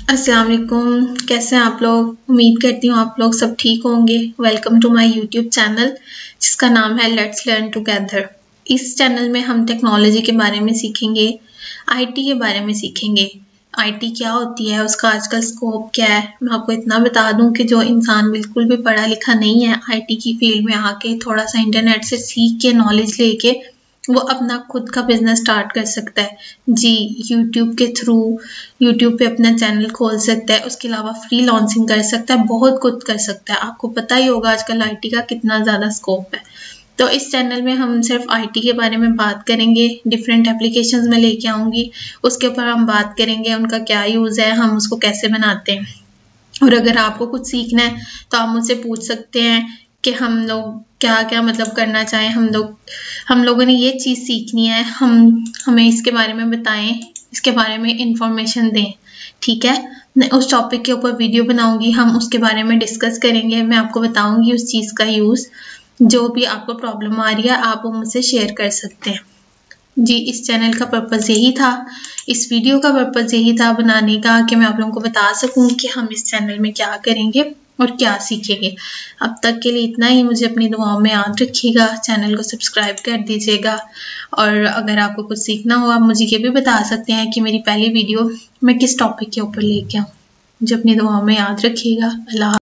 अस्सलाम वालेकुम। कैसे हैं आप लोग? उम्मीद करती हूँ आप लोग सब ठीक होंगे। Welcome to my YouTube channel जिसका नाम है लेट्स लर्न टुगेदर। इस चैनल में हम टेक्नोलॉजी के बारे में सीखेंगे, आईटी के बारे में सीखेंगे। आईटी क्या होती है, उसका आजकल स्कोप क्या है। मैं आपको इतना बता दूं कि जो इंसान बिल्कुल भी पढ़ा लिखा नहीं है, आईटी की फील्ड में आके थोड़ा सा इंटरनेट से सीख के नॉलेज लेके वो अपना खुद का बिजनेस स्टार्ट कर सकता है। जी, यूट्यूब के थ्रू यूट्यूब पे अपना चैनल खोल सकता है। उसके अलावा फ्री लॉन्चिंग कर सकता है, बहुत कुछ कर सकता है। आपको पता ही होगा आजकल आईटी का कितना ज़्यादा स्कोप है। तो इस चैनल में हम सिर्फ आईटी के बारे में बात करेंगे, डिफरेंट एप्लीकेशंस में लेके आऊँगी, उसके ऊपर हम बात करेंगे उनका क्या यूज़ है, हम उसको कैसे बनाते हैं। और अगर आपको कुछ सीखना है तो आप मुझसे पूछ सकते हैं कि हम लोग क्या क्या मतलब करना चाहें। हम लोगों ने ये चीज़ सीखनी है, हमें इसके बारे में बताएं, इसके बारे में इंफॉर्मेशन दें। ठीक है, मैं उस टॉपिक के ऊपर वीडियो बनाऊंगी, हम उसके बारे में डिस्कस करेंगे। मैं आपको बताऊंगी उस चीज़ का यूज़। जो भी आपको प्रॉब्लम आ रही है आप वो मुझसे शेयर कर सकते हैं। जी, इस चैनल का पर्पज़ यही था, इस वीडियो का पर्पज़ यही था बनाने का कि मैं आप लोगों को बता सकूं कि हम इस चैनल में क्या करेंगे और क्या सीखेंगे। अब तक के लिए इतना ही। मुझे अपनी दुआओं में याद रखिएगा, चैनल को सब्सक्राइब कर दीजिएगा। और अगर आपको कुछ सीखना हो आप मुझे ये भी बता सकते हैं कि मेरी पहली वीडियो मैं किस टॉपिक के ऊपर लेके आऊँ। मुझे अपनी दुआओं में याद रखिएगा। अल्लाह।